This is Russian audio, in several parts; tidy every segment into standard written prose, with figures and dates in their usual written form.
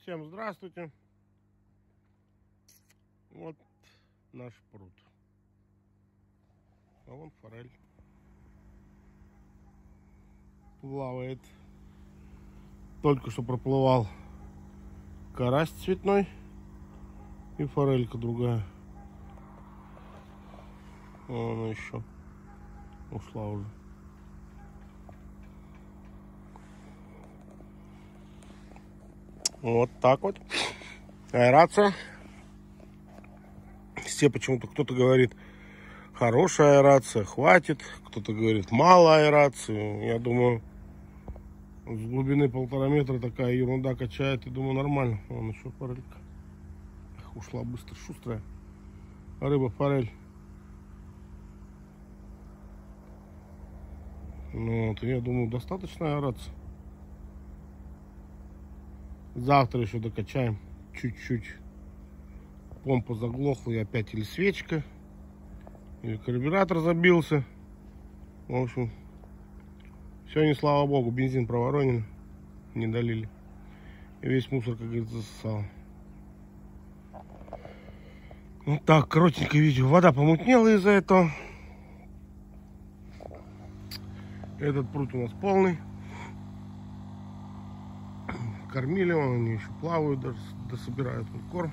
Всем здравствуйте. Вот наш пруд. А вон форель плавает. Только что проплывал карась цветной и форелька другая. Вон она еще ушла уже. Вот так вот. Аэрация. Все почему-то кто-то говорит, хорошая аэрация, хватит. Кто-то говорит, мало аэрации. Я думаю, с глубины 1,5 метра такая ерунда качает. И думаю, нормально. Вон еще форелька. Ушла быстро, шустрая. Рыба форель. Ну вот, я думаю, достаточно аэрация. Завтра еще докачаем чуть-чуть. Помпа заглохла, и опять или свечка, или карбюратор забился. В общем, все не слава богу, бензин проворонен, не долили. И весь мусор, как говорится, засосал. Вот так, коротенькое видео. Вода помутнела из-за этого. Этот пруд у нас полный. Кормили, они еще плавают, даже дособирают корм.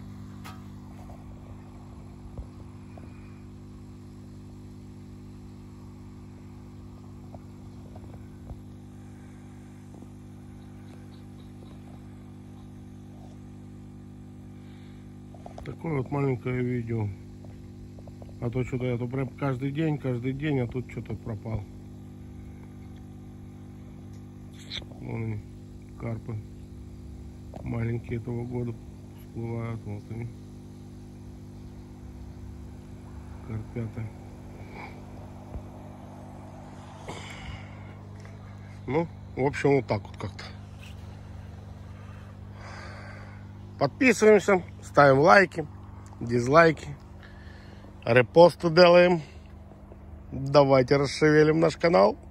Такое вот маленькое видео. А то что-то я то прям каждый день, а тут что-то пропал. Вон они, карпы. Маленькие этого года всплывают. Вот они. Карпята. Ну, в общем, вот так вот как-то. Подписываемся, ставим лайки, дизлайки, репосты делаем. Давайте расшевелим наш канал.